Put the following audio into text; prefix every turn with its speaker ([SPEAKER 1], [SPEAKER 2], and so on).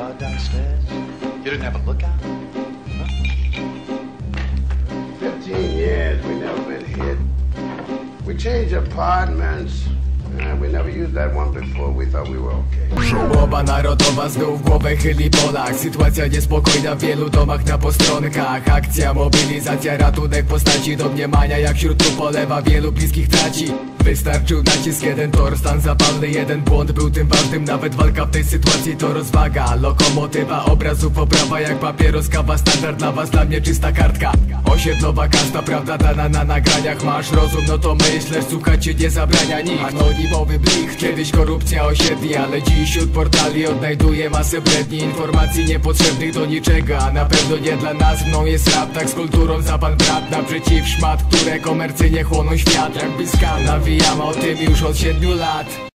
[SPEAKER 1] yard downstairs? You didn't have a lookout? Huh?
[SPEAKER 2] 15 years we never been hit. We changed apartments. We never used that one before. We thought we were okay.
[SPEAKER 3] Żałoba narodowa, znów głowę chyli Polak. Sytuacja niespokojna w wielu domach na postronkach. Akcja, mobilizacja, ratunek postaci domniemania, jak wśród trup polewa, wielu bliskich traci. Wystarczył nacisk, jeden tor, stan zapalny, jeden błąd był tym ważnym. Nawet walka w tej sytuacji to rozwaga. Lokomotywa obrazów, oprawa jak papieros, kawa, standard dla was, dla mnie czysta kartka. Osiedlowa kasta, prawda dana na nagraniach. Masz rozum, no to myślisz, słuchać cię nie zabrania nikt. Anonimowy blich, kiedyś korupcja osiedli, ale dziś wśród portali odnajduje masę bredni. Informacji niepotrzebnych do niczego, a na pewno nie dla nas. Mną jest rap, tak z kulturą za pan brat. Naprzeciw szmat, które komercyjnie chłoną świat. Jak bliska nawijamy o tym już od 7 lat.